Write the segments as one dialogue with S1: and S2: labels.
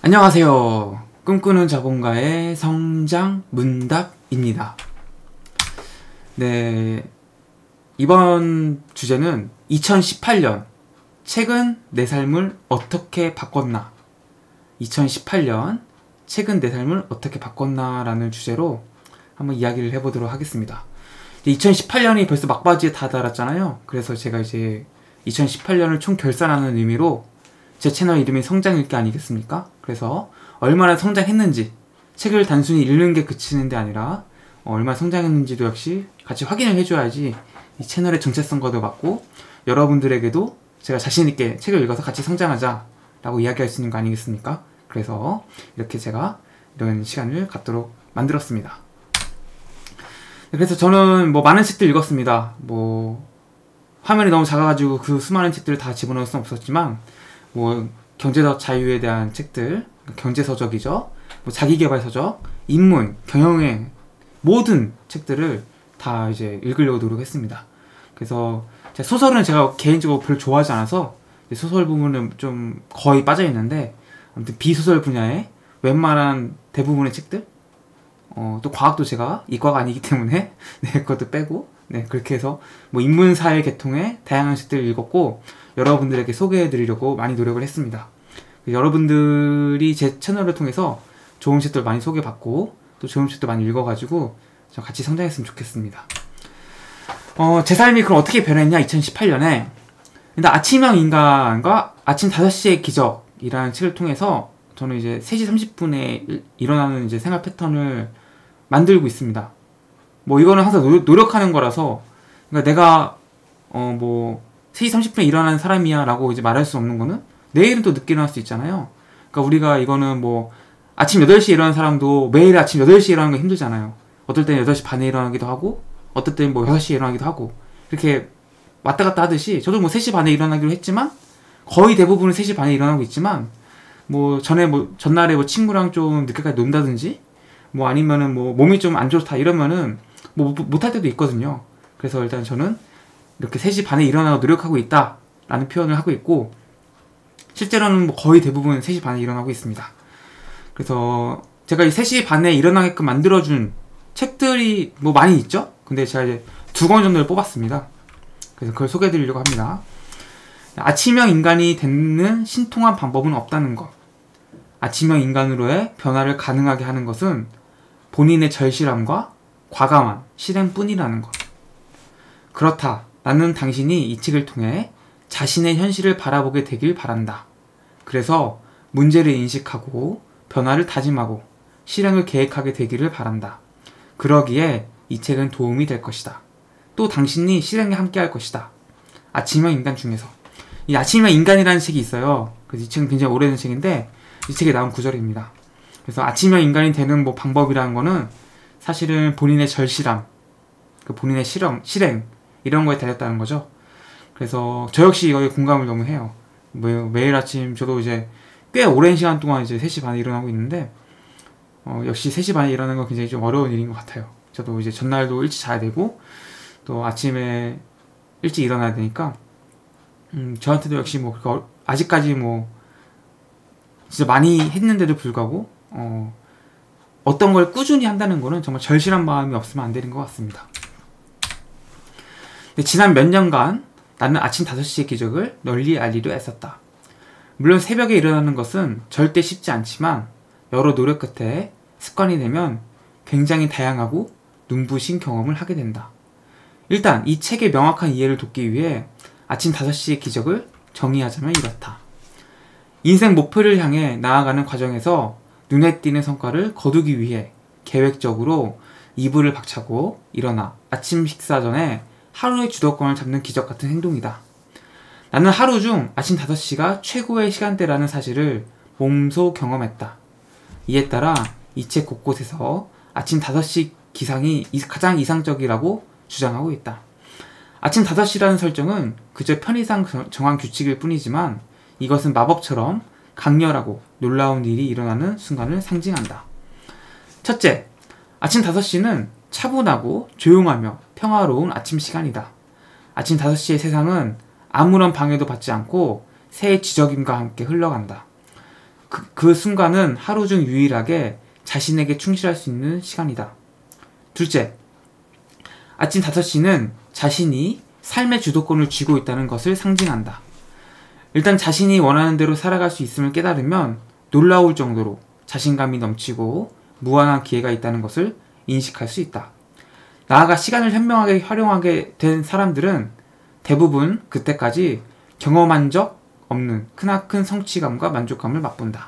S1: 안녕하세요. 꿈꾸는 자본가의 성장 문답입니다. 네, 이번 주제는 2018년 최근 내 삶을 어떻게 바꿨나 2018년 최근 내 삶을 어떻게 바꿨나 라는 주제로 한번 이야기를 해보도록 하겠습니다. 2018년이 벌써 막바지에 다다랐잖아요. 그래서 제가 이제 2018년을 총 결산하는 의미로 제 채널 이름이 성장일기 아니겠습니까? 그래서 얼마나 성장했는지, 책을 단순히 읽는 게 그치는 데 아니라 얼마나 성장했는지도 역시 같이 확인을 해줘야지 이 채널의 정체성과도 맞고 여러분들에게도 제가 자신있게 책을 읽어서 같이 성장하자 라고 이야기할 수 있는 거 아니겠습니까? 그래서 이렇게 제가 이런 시간을 갖도록 만들었습니다. 그래서 저는 많은 책들 읽었습니다. 화면이 너무 작아가지고 그 수많은 책들을 다 집어넣을 수는 없었지만 경제적 자유에 대한 책들, 경제서적이죠. 자기계발서적, 인문, 경영의 모든 책들을 다 이제 읽으려고 노력했습니다. 그래서 소설은 제가 개인적으로 별로 좋아하지 않아서 소설 부분은 좀 거의 빠져있는데, 아무튼 비소설 분야의 웬만한 대부분의 책들, 또 과학도 제가 이과가 아니기 때문에 그것도 빼고 그렇게 해서 인문사회 계통의 다양한 책들을 읽었고 여러분들에게 소개해드리려고 많이 노력을 했습니다. 여러분들이 제 채널을 통해서 좋은 책들 많이 소개받고 또 좋은 책들 많이 읽어가지고 같이 성장했으면 좋겠습니다. 제 삶이 그럼 어떻게 변했냐 2018년에 일단 아침형 인간과 아침 5시의 기적이라는 책을 통해서 저는 이제 3시 30분에 일어나는 이제 생활 패턴을 만들고 있습니다. 이거는 항상 노력하는 거라서, 그러니까 내가 3시 30분에 일어나는 사람이야 라고 이제 말할 수 없는 거는 내일은 또 늦게 일어날 수 있잖아요. 그러니까 우리가 이거는 아침 8시에 일어나는 사람도 매일 아침 8시에 일어나는 거 힘들잖아요. 어떨 때는 8시 반에 일어나기도 하고 어떨 때는 6시에 일어나기도 하고 이렇게 왔다 갔다 하듯이 저도 3시 반에 일어나기로 했지만 거의 대부분은 3시 반에 일어나고 있지만 전날에 친구랑 좀 늦게까지 논다든지 아니면은 몸이 좀 안 좋다 이러면은 못할 때도 있거든요. 그래서 일단 저는 이렇게 3시 반에 일어나고 노력하고 있다 라는 표현을 하고 있고, 실제로는 거의 대부분 3시 반에 일어나고 있습니다. 그래서 제가 이 3시 반에 일어나게끔 만들어준 책들이 많이 있죠? 근데 제가 이제 2권 정도를 뽑았습니다. 그래서 그걸 소개해드리려고 합니다. 아침형 인간이 되는 신통한 방법은 없다는 것. 아침형 인간으로의 변화를 가능하게 하는 것은 본인의 절실함과 과감한 실행뿐이라는 것. 그렇다. 나는 당신이 이 책을 통해 자신의 현실을 바라보게 되길 바란다. 그래서 문제를 인식하고 변화를 다짐하고 실행을 계획하게 되기를 바란다. 그러기에 이 책은 도움이 될 것이다. 또 당신이 실행에 함께 할 것이다. 아침형 인간 중에서 이 아침형 인간이라는 책이 있어요. 그래서 이 책은 굉장히 오래된 책인데 이 책에 나온 구절입니다. 그래서 아침형 인간이 되는 방법이라는 거는 사실은 본인의 절실함, 본인의 실행 이런 거에 달렸다는 거죠. 그래서 저 역시 이거에 공감을 너무 해요. 매일 아침 저도 이제 꽤 오랜 시간 동안 이제 3시 반에 일어나고 있는데 역시 3시 반에 일어나는 건 굉장히 좀 어려운 일인 것 같아요. 저도 이제 전날도 일찍 자야 되고 또 아침에 일찍 일어나야 되니까 저한테도 역시 아직까지 진짜 많이 했는데도 불구하고 어떤 걸 꾸준히 한다는 거는 정말 절실한 마음이 없으면 안 되는 것 같습니다. 근데 지난 몇 년간 나는 아침 5시의 기적을 널리 알리려 애썼다. 물론 새벽에 일어나는 것은 절대 쉽지 않지만 여러 노력 끝에 습관이 되면 굉장히 다양하고 눈부신 경험을 하게 된다. 일단 이 책의 명확한 이해를 돕기 위해 아침 5시의 기적을 정의하자면 이렇다. 인생 목표를 향해 나아가는 과정에서 눈에 띄는 성과를 거두기 위해 계획적으로 이불을 박차고 일어나 아침 식사 전에 하루의 주도권을 잡는 기적 같은 행동이다. 나는 하루 중 아침 5시가 최고의 시간대라는 사실을 몸소 경험했다. 이에 따라 이 책 곳곳에서 아침 5시 기상이 가장 이상적이라고 주장하고 있다. 아침 5시라는 설정은 그저 편의상 정한 규칙일 뿐이지만 이것은 마법처럼 강렬하고 놀라운 일이 일어나는 순간을 상징한다. 첫째, 아침 5시는 차분하고 조용하며 평화로운 아침 시간이다. 아침 5시의 세상은 아무런 방해도 받지 않고 새의 지저김과 함께 흘러간다. 그 순간은 하루 중 유일하게 자신에게 충실할 수 있는 시간이다. 둘째, 아침 5시는 자신이 삶의 주도권을 쥐고 있다는 것을 상징한다. 일단 자신이 원하는 대로 살아갈 수 있음을 깨달으면 놀라울 정도로 자신감이 넘치고 무한한 기회가 있다는 것을 인식할 수 있다. 나아가 시간을 현명하게 활용하게 된 사람들은 대부분 그때까지 경험한 적 없는 크나큰 성취감과 만족감을 맛본다.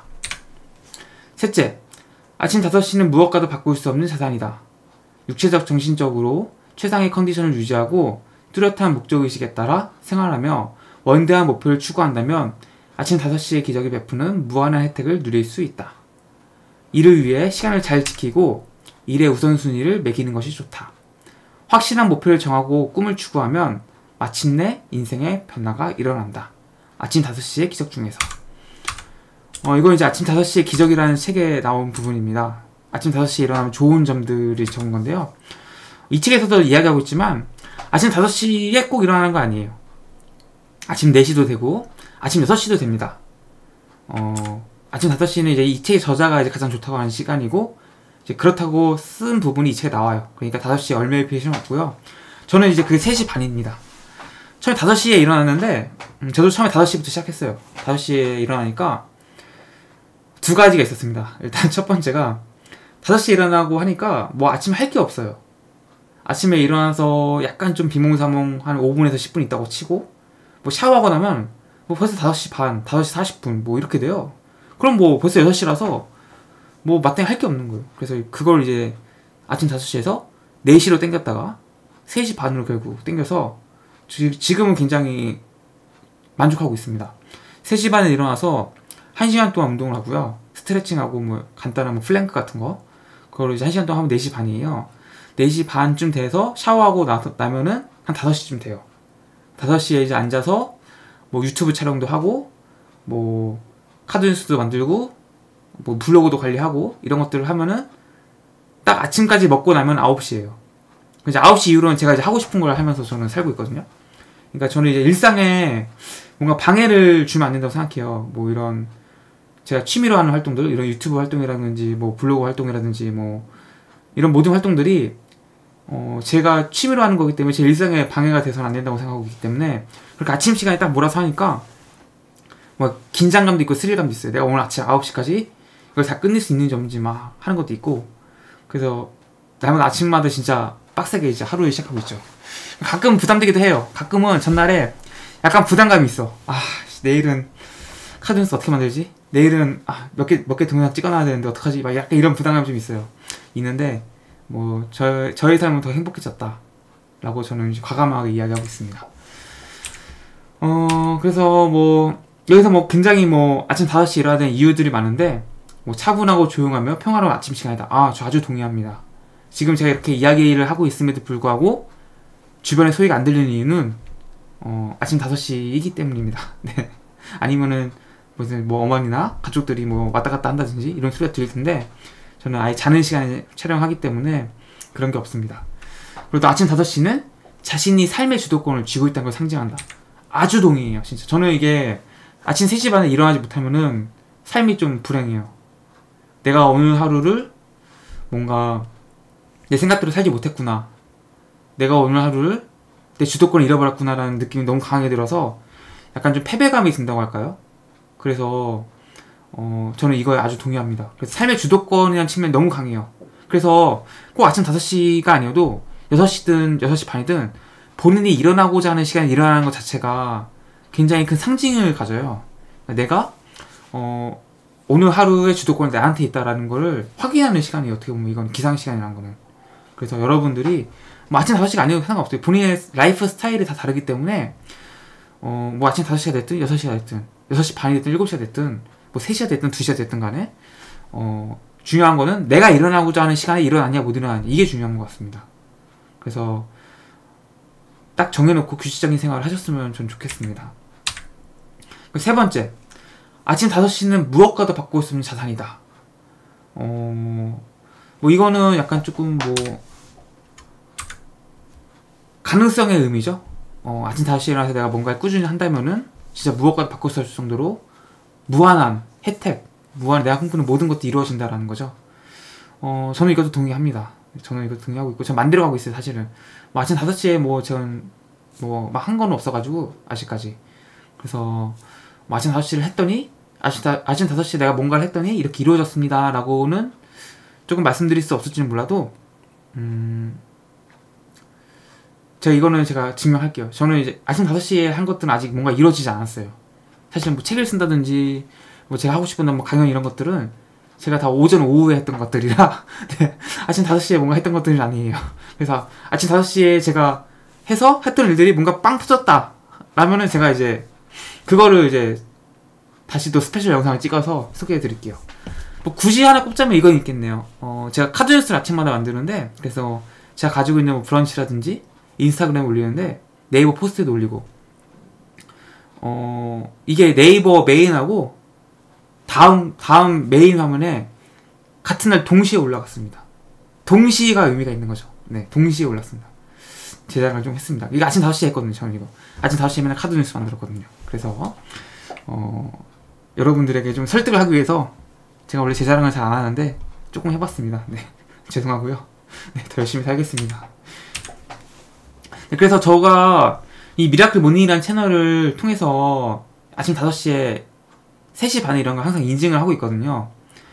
S1: 셋째, 아침 5시는 무엇과도 바꿀 수 없는 자산이다. 육체적, 정신적으로 최상의 컨디션을 유지하고 뚜렷한 목적의식에 따라 생활하며 원대한 목표를 추구한다면 아침 5시의 기적이 베푸는 무한한 혜택을 누릴 수 있다. 이를 위해 시간을 잘 지키고 일의 우선순위를 매기는 것이 좋다. 확실한 목표를 정하고 꿈을 추구하면 마침내 인생의 변화가 일어난다. 아침 5시의 기적 중에서 이건 이제 아침 5시의 기적이라는 책에 나온 부분입니다. 아침 5시에 일어나면 좋은 점들이 적은 건데요. 이 책에서도 이야기하고 있지만 아침 5시에 꼭 일어나는 거 아니에요. 아침 4시도 되고 아침 6시도 됩니다. 아침 5시는 이제 이 책의 저자가 이제 가장 좋다고 하는 시간이고 이제 그렇다고 쓴 부분이 이 책에 나와요. 그러니까 5시에 얼메이페이션 맞고요. 저는 이제 그게 3시 반입니다. 처음에 5시에 일어났는데 저도 처음에 5시부터 시작했어요. 5시에 일어나니까 두 가지가 있었습니다. 일단 첫 번째가 5시에 일어나고 하니까 뭐 아침에 할 게 없어요. 아침에 일어나서 약간 좀 비몽사몽 한 5분에서 10분 있다고 치고 뭐 샤워하고 나면 뭐 벌써 5시 반, 5시 40분 뭐 이렇게 돼요. 그럼 뭐 벌써 6시라서 뭐 마땅히 할 게 없는 거예요. 그래서 그걸 이제 아침 5시에서 4시로 땡겼다가 3시 반으로 결국 땡겨서 지금은 굉장히 만족하고 있습니다. 3시 반에 일어나서 1시간 동안 운동을 하고요. 스트레칭하고 뭐 간단한 뭐 플랭크 같은 거 그걸 이제 1시간 동안 하면 4시 반이에요. 4시 반쯤 돼서 샤워하고 나면은 한 5시쯤 돼요. 5시에 이제 앉아서 뭐 유튜브 촬영도 하고 뭐 카드 뉴스도 만들고 뭐 블로그도 관리하고 이런 것들을 하면은 딱 아침까지 먹고 나면 9시예요. 이제 9시 이후로는 제가 이제 하고 싶은 걸 하면서 저는 살고 있거든요. 그러니까 저는 이제 일상에 뭔가 방해를 주면 안 된다고 생각해요. 뭐 이런 제가 취미로 하는 활동들, 이런 유튜브 활동이라든지 뭐 블로그 활동이라든지 뭐 이런 모든 활동들이 제가 취미로 하는 거기 때문에 제 일상에 방해가 돼서는 안 된다고 생각하고 있기 때문에 그렇게 아침 시간에 딱 몰아서 하니까 막 긴장감도 있고 스릴감도 있어요. 내가 오늘 아침 9시까지 이걸 다 끝낼 수 있는 점인지 막 하는 것도 있고 그래서 남은 아침마다 진짜 빡세게 이제 하루를 시작하고 있죠. 가끔 부담되기도 해요. 가끔은 전날에 약간 부담감이 있어. 내일은 카드 뉴스 어떻게 만들지? 내일은 몇 개 동영상 찍어놔야 되는데 어떡하지? 막 약간 이런 부담감이 좀 있는데 뭐 저의 삶은 더 행복해졌다 라고 저는 과감하게 이야기하고 있습니다. 그래서 뭐 여기서 뭐 굉장히 뭐 아침 5시에 일어나야 되는 이유들이 많은데 뭐 차분하고 조용하며 평화로운 아침 시간이다. 저 아주 동의합니다. 지금 제가 이렇게 이야기를 하고 있음에도 불구하고 주변에 소리가 안 들리는 이유는 아침 5시이기 때문입니다. 네. 아니면은 무슨 뭐 어머니나 가족들이 뭐 왔다 갔다 한다든지 이런 소리가 들릴 텐데 저는 아예 자는 시간에 촬영하기 때문에 그런 게 없습니다. 그리고 또 아침 5시는 자신이 삶의 주도권을 쥐고 있다는 걸 상징한다. 아주 동의해요. 진짜 저는 이게 아침 3시 반에 일어나지 못하면은 삶이 좀 불행해요. 내가 오늘 하루를 뭔가 내 생각대로 살지 못했구나, 내가 오늘 하루를 내 주도권을 잃어버렸구나 라는 느낌이 너무 강하게 들어서 약간 좀 패배감이 든다고 할까요? 그래서 저는 이거에 아주 동의합니다. 그래서 삶의 주도권이라는 측면이 너무 강해요. 그래서 꼭 아침 5시가 아니어도 6시든 6시 반이든 본인이 일어나고자 하는 시간에 일어나는 것 자체가 굉장히 큰 상징을 가져요. 내가 오늘 하루의 주도권이 나한테 있다라는 거를 확인하는 시간이 어떻게 보면 이건 기상시간이라는 거는. 그래서 여러분들이 뭐 아침 5시가 아니어도 상관없어요. 본인의 라이프 스타일이 다 다르기 때문에 뭐 아침 5시가 됐든 6시가 됐든 6시 반이 됐든 7시가 됐든 뭐 3시가 됐든 2시가 됐든 간에 중요한 거는 내가 일어나고자 하는 시간에 일어나냐 못 일어나냐, 이게 중요한 것 같습니다. 그래서 딱 정해놓고 규칙적인 생활을 하셨으면 전 좋겠습니다. 세 번째, 아침 5시는 무엇과도 바꿀 수 없는 자산이다. 뭐 이거는 약간 조금 뭐 가능성의 의미죠. 아침 5시에 일어나서 내가 뭔가를 꾸준히 한다면은 진짜 무엇과도 바꿀 수 없을 정도로 무한한 혜택, 내가 꿈꾸는 모든 것도 이루어진다라는 거죠. 저는 이것도 동의합니다. 저는 이것도 동의하고 있고, 전 만들어가고 있어요, 사실은. 뭐 아침 5시에 전 막 한 건 없어가지고, 아직까지. 그래서, 뭐 아침 5시를 했더니, 아침 5시에 내가 뭔가를 했더니, 이렇게 이루어졌습니다. 라고는 조금 말씀드릴 수 없을지는 몰라도, 제가 증명할게요. 저는 이제 아침 5시에 한 것들은 아직 뭔가 이루어지지 않았어요. 사실 뭐 책을 쓴다든지, 뭐 제가 하고 싶은 뭐 강연 이런 것들은 제가 다 오전, 오후에 했던 것들이라, 네, 아침 5시에 뭔가 했던 것들은 아니에요. 그래서 아침 5시에 제가 해서 했던 일들이 뭔가 빵 터졌다. 라면은 제가 이제, 그거를 이제, 다시 또 스페셜 영상을 찍어서 소개해 드릴게요. 뭐 굳이 하나 꼽자면 이건 있겠네요. 제가 카드뉴스를 아침마다 만드는데, 그래서 제가 가지고 있는 뭐 브런치라든지, 인스타그램에 올리는데, 네이버 포스트에도 올리고, 이게 네이버 메인하고, 다음 메인 화면에 같은 날 동시에 올라갔습니다. 동시가 의미가 있는 거죠. 네, 동시에 올랐습니다. 제작을 좀 했습니다. 이거 아침 5시에 했거든요, 저는 이거. 아침 5시에 맨날 카드뉴스 만들었거든요. 그래서, 여러분들에게 좀 설득을 하기 위해서 제가 원래 제 자랑을 잘 안 하는데 조금 해봤습니다. 네, 죄송하고요. 네, 더 열심히 살겠습니다. 네, 그래서 제가 이 미라클 모닝이라는 채널을 통해서 아침 5시에 3시 반에 이런 거 항상 인증을 하고 있거든요.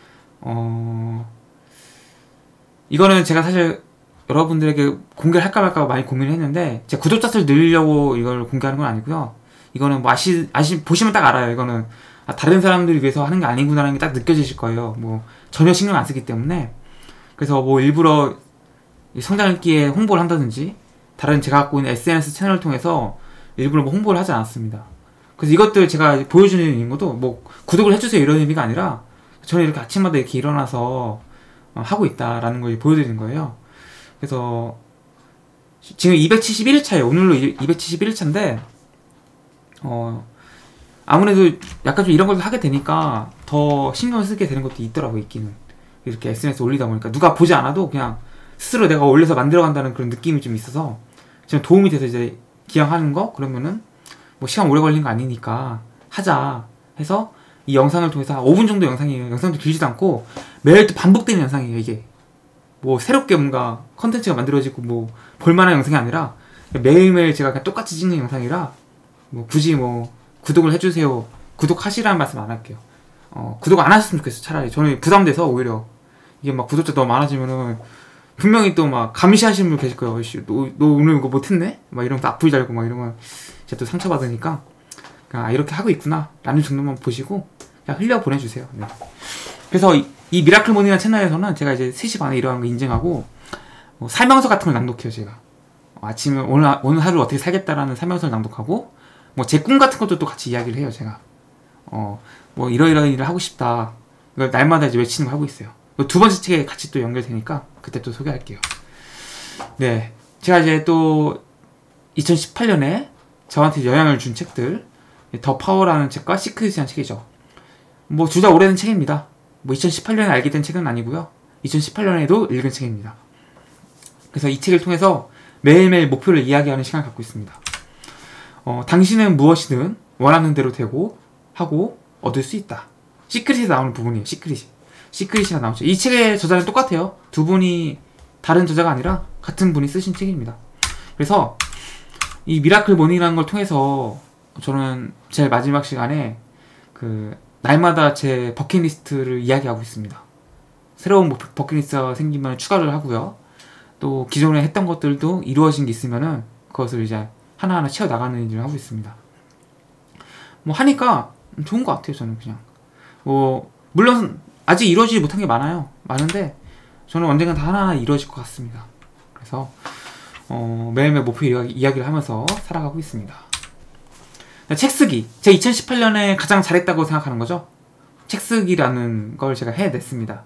S1: 이거는 제가 사실 여러분들에게 공개를 할까 말까 많이 고민을 했는데, 제가 구독자 수를 늘리려고 이걸 공개하는 건 아니고요. 이거는 뭐 보시면 딱 알아요. 이거는 다른 사람들을 위해서 하는 게 아니구나라는 게 딱 느껴지실 거예요. 뭐 전혀 신경 안 쓰기 때문에. 그래서 뭐 일부러 성장일기에 홍보를 한다든지, 다른 제가 갖고 있는 SNS 채널을 통해서 일부러 뭐 홍보를 하지 않았습니다. 그래서 이것들 제가 보여주는 것도 뭐 구독을 해주세요 이런 의미가 아니라, 저는 이렇게 아침마다 이렇게 일어나서 하고 있다라는 걸 보여드리는 거예요. 그래서 지금 271일차예요. 오늘로 271일차인데 아무래도 약간 좀 이런 걸 하게 되니까 더 신경을 쓰게 되는 것도 있더라고요. 있기는. 이렇게 SNS 올리다 보니까 누가 보지 않아도 그냥 스스로 내가 올려서 만들어간다는 그런 느낌이 좀 있어서, 지금 도움이 돼서 이제 기왕하는 거 그러면은 뭐 시간 오래 걸린 거 아니니까 하자 해서 이 영상을 통해서 5분 정도 영상이에요. 영상도 길지도 않고 매일 또 반복되는 영상이에요. 이게 뭐 새롭게 뭔가 컨텐츠가 만들어지고 뭐 볼만한 영상이 아니라 매일매일 제가 그냥 똑같이 찍는 영상이라, 뭐 굳이 뭐 구독을 해주세요, 구독하시라는 말씀 안 할게요. 구독 안 하셨으면 좋겠어요. 차라리 저는 부담돼서, 오히려 이게 막 구독자 너무 많아지면은 분명히 또 막 감시하시는 분 계실 거예요. 너 오늘 이거 못했네? 막 이러면서 악플 달고 막 이러면 제가 또 상처받으니까 그냥 이렇게 하고 있구나 라는 정도만 보시고 그냥 흘려 보내주세요. 네. 그래서 이 미라클 모닝이라는 채널에서는 제가 이제 3시 반에 일어나는 거 인증하고, 뭐 설명서 같은 걸 낭독해요. 제가 아침에 오늘 하루 어떻게 살겠다라는 설명서를 낭독하고, 뭐 제 꿈 같은 것도 또 같이 이야기를 해요. 제가 뭐 이러이러한 일을 하고 싶다, 이걸 날마다 이제 외치는 거 하고 있어요. 두 번째 책에 같이 또 연결되니까 그때 또 소개할게요. 네, 제가 이제 또 2018년에 저한테 영향을 준 책들, 더 파워라는 책과 시크릿이라는 책이죠. 뭐 둘 다 오래된 책입니다. 뭐 2018년에 알게 된 책은 아니고요. 2018년에도 읽은 책입니다. 그래서 이 책을 통해서 매일매일 목표를 이야기하는 시간을 갖고 있습니다. 당신은 무엇이든 원하는 대로 되고 하고 얻을 수 있다. 시크릿에 나오는 부분이에요. 시크릿이가 나오죠. 이 책의 저자는 똑같아요. 두 분이 다른 저자가 아니라 같은 분이 쓰신 책입니다. 그래서 이 미라클 모닝이라는 걸 통해서 저는 제 마지막 시간에 날마다 제 버킷리스트를 이야기하고 있습니다. 새로운 버킷리스트가 생기면 추가를 하고요. 또 기존에 했던 것들도 이루어진 게 있으면은 그것을 이제 하나하나 채워나가는 일을 하고 있습니다. 뭐 하니까 좋은 것 같아요. 저는 그냥 뭐 물론 아직 이루어지지 못한 게 많은데 저는 언젠간 다 하나하나 이루어질 것 같습니다. 그래서 매일매일 목표 이야기를 하면서 살아가고 있습니다. 책 쓰기, 제가 2018년에 가장 잘했다고 생각하는 거죠. 책 쓰기라는 걸 제가 해냈습니다.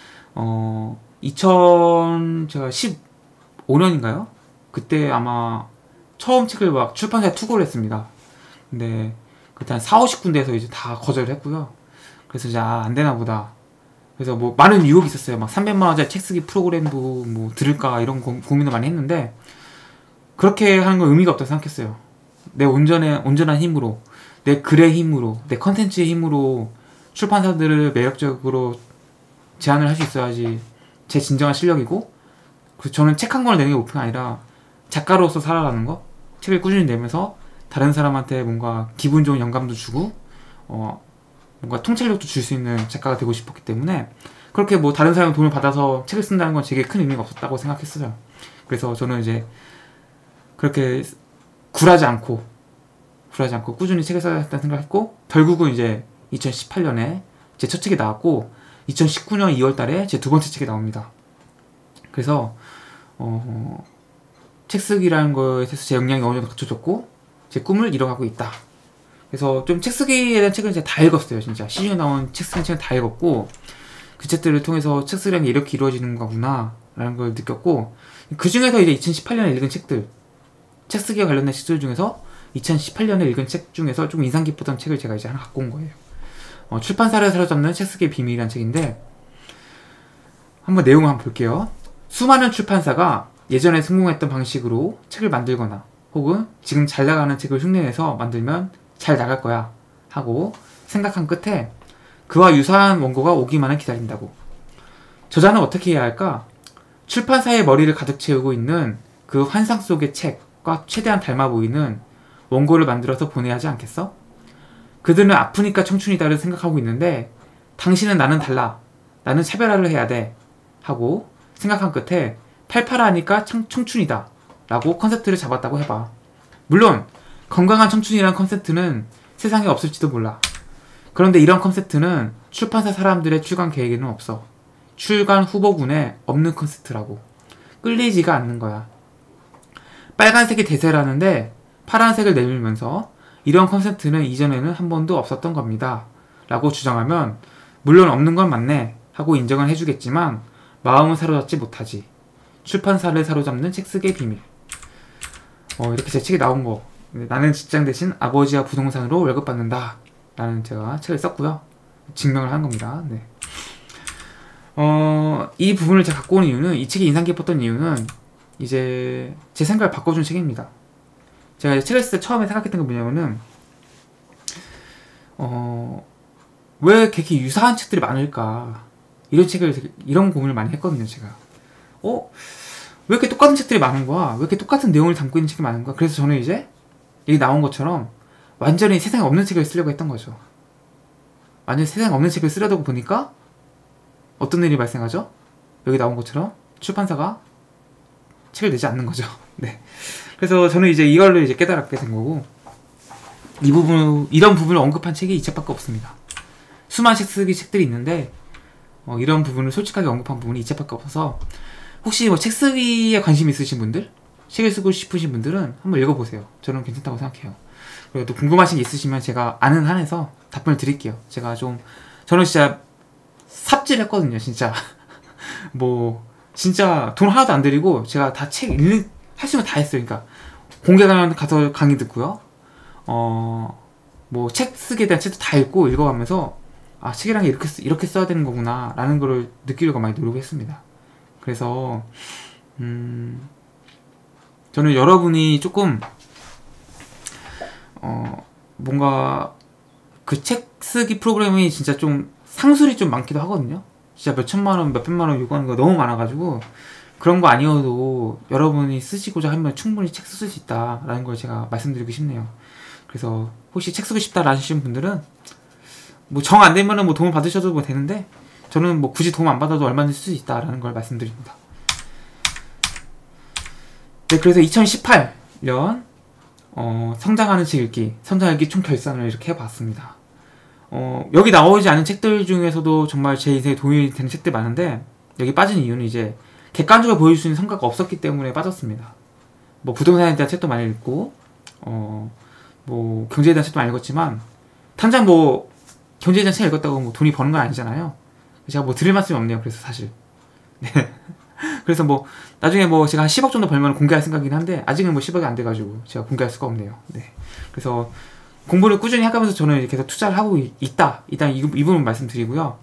S1: 제가 15년인가요? 그때 아마 처음 책을 막 출판사에 투고를 했습니다. 근데 그때 한 40-50군데에서 이제 다 거절을 했고요. 그래서 이제 안 되나 보다. 그래서 뭐 많은 유혹이 있었어요. 막 300만 원짜리 책 쓰기 프로그램도 뭐 들을까 이런 고민을 많이 했는데, 그렇게 하는 건 의미가 없다고 생각했어요. 내 온전한 힘으로, 내 글의 힘으로, 내 컨텐츠의 힘으로 출판사들을 매력적으로 제안을 할 수 있어야지 제 진정한 실력이고, 저는 책 한 권을 내는 게 목표가 아니라 작가로서 살아가는 거, 책을 꾸준히 내면서 다른 사람한테 뭔가 기분 좋은 영감도 주고 뭔가 통찰력도 줄 수 있는 작가가 되고 싶었기 때문에, 그렇게 뭐 다른 사람 돈을 받아서 책을 쓴다는 건 제게 큰 의미가 없었다고 생각했어요. 그래서 저는 이제 그렇게 굴하지 않고 꾸준히 책을 써야 했다는 생각했고, 결국은 이제 2018년에 제 첫 책이 나왔고 2019년 2월 달에 제 두 번째 책이 나옵니다. 그래서 책 쓰기라는 거에 대해서 제 역량이 어느 정도 갖춰졌고 제 꿈을 이뤄가고 있다. 그래서 좀 책 쓰기에 대한 책을 다 읽었어요. 진짜 시중에 나온 책 쓰는 책은 다 읽었고, 그 책들을 통해서 책 쓰기라는 게 이렇게 이루어지는 거구나 라는 걸 느꼈고, 그 중에서 이제 2018년에 읽은 책들, 책 쓰기에 관련된 책들 중에서 2018년에 읽은 책 중에서 좀 인상 깊었던 책을 제가 이제 하나 갖고 온 거예요. 출판사를 사로잡는 책 쓰기의 비밀이라는 책인데, 한번 내용을 한번 볼게요. 수많은 출판사가 예전에 성공했던 방식으로 책을 만들거나 혹은 지금 잘 나가는 책을 흉내내서 만들면 잘 나갈 거야 하고 생각한 끝에 그와 유사한 원고가 오기만을 기다린다고. 저자는 어떻게 해야 할까? 출판사의 머리를 가득 채우고 있는 그 환상 속의 책과 최대한 닮아 보이는 원고를 만들어서 보내야 하지 않겠어? 그들은 아프니까 청춘이다를 생각하고 있는데 당신은 나는 달라. 나는 차별화를 해야 돼. 하고 생각한 끝에 팔팔하니까 청춘이다 라고 컨셉트를 잡았다고 해봐. 물론 건강한 청춘이란 컨셉트는 세상에 없을지도 몰라. 그런데 이런 컨셉트는 출판사 사람들의 출간 계획에는 없어. 출간 후보군에 없는 컨셉트라고. 끌리지가 않는 거야. 빨간색이 대세라는데 파란색을 내밀면서 이런 컨셉트는 이전에는 한 번도 없었던 겁니다 라고 주장하면, 물론 없는 건 맞네 하고 인정은 해주겠지만 마음은 사로잡지 못하지. 출판사를 사로잡는 책 쓰기의 비밀. 이렇게 제 책이 나온 거. 나는 직장 대신 아버지와 부동산으로 월급 받는다 라는 제가 책을 썼고요. 증명을 한 겁니다. 네. 이 부분을 제가 갖고 온 이유는, 이 책이 인상 깊었던 이유는 이제 제 생각을 바꿔준 책입니다. 제가 책을 쓸 때 처음에 생각했던 게 뭐냐면은 왜 이렇게 유사한 책들이 많을까, 이런 고민을 많이 했거든요. 제가 왜 이렇게 똑같은 책들이 많은 거야, 왜 이렇게 똑같은 내용을 담고 있는 책이 많은 거야. 그래서 저는 이제 여기 나온 것처럼 완전히 세상에 없는 책을 쓰려고 했던 거죠. 완전히 세상에 없는 책을 쓰려다 보니까 어떤 일이 발생하죠? 여기 나온 것처럼 출판사가 책을 내지 않는 거죠. 네. 그래서 저는 이제 이걸로 이제 깨달았게 된 거고, 이런 부분을 언급한 책이 이 책밖에 없습니다. 수많은 책 쓰기 책들이 있는데 이런 부분을 솔직하게 언급한 부분이 이 책밖에 없어서, 혹시 뭐 책 쓰기에 관심 있으신 분들, 책을 쓰고 싶으신 분들은 한번 읽어보세요. 저는 괜찮다고 생각해요. 그리고 또 궁금하신 게 있으시면 제가 아는 한에서 답변을 드릴게요. 저는 진짜 삽질했거든요. 진짜 뭐 진짜 돈 하나도 안 들이고 제가 다 책 읽는, 할 수 있는 거 다 했어요. 그러니까 공개 가서 강의 듣고요. 뭐 책 쓰기에 대한 책도 다 읽어가면서 책이란 게 이렇게 써야 되는 거구나 라는 거를 느끼려고 많이 노력했습니다. 그래서 저는 여러분이 조금 뭔가 그 책 쓰기 프로그램이 진짜 좀 상술이 좀 많기도 하거든요. 진짜 몇 천만 원, 몇 백만 원 요구하는 거 너무 많아가지고, 그런 거 아니어도 여러분이 쓰시고자 하면 충분히 책 쓸 수 있다라는 걸 제가 말씀드리고 싶네요. 그래서 혹시 책 쓰고 싶다라는 분들은 뭐 정 안 되면은 뭐 도움 받으셔도 뭐 되는데, 저는 뭐 굳이 도움 안 받아도 얼마든지 쓸 수 있다라는 걸 말씀드립니다. 네, 그래서 2018년 성장하는 책 읽기, 성장 읽기 총 결산을 이렇게 해봤습니다. 여기 나오지 않은 책들 중에서도 정말 제 인생에 도움이 되는 책들 많은데, 여기 빠진 이유는 이제 객관적으로 보여줄 수 있는 성과가 없었기 때문에 빠졌습니다. 뭐 부동산에 대한 책도 많이 읽고 뭐 경제에 대한 책도 많이 읽었지만, 당장 뭐 경제에 대한 책 읽었다고 뭐 돈이 버는 건 아니잖아요. 제가 뭐 드릴 말씀이 없네요. 그래서 사실 네. 그래서 뭐 나중에 뭐 제가 한 10억 정도 벌면 공개할 생각이긴 한데, 아직은 뭐 10억이 안 돼가지고 제가 공개할 수가 없네요. 네. 그래서 공부를 꾸준히 해가면서 저는 계속 투자를 하고 있다. 일단 이 부분 말씀드리고요.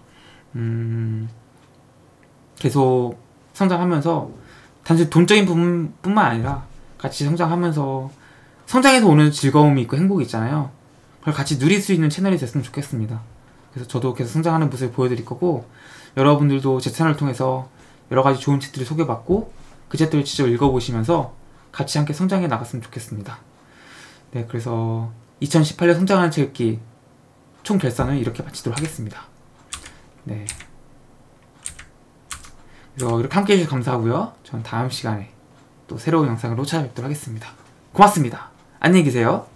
S1: 계속 성장하면서 단순히 돈적인 부분뿐만 아니라 같이 성장하면서, 성장해서 오는 즐거움이 있고 행복이 있잖아요. 그걸 같이 누릴 수 있는 채널이 됐으면 좋겠습니다. 그래서 저도 계속 성장하는 모습을 보여드릴 거고, 여러분들도 제 채널을 통해서 여러가지 좋은 책들을 소개받고 그 책들을 직접 읽어보시면서 같이 함께 성장해 나갔으면 좋겠습니다. 네, 그래서 2018년 성장하는 책 읽기 총 결산을 이렇게 마치도록 하겠습니다. 네, 그래서 이렇게 함께 해주셔서 감사하고요. 전 다음 시간에 또 새로운 영상으로 찾아뵙도록 하겠습니다. 고맙습니다. 안녕히 계세요.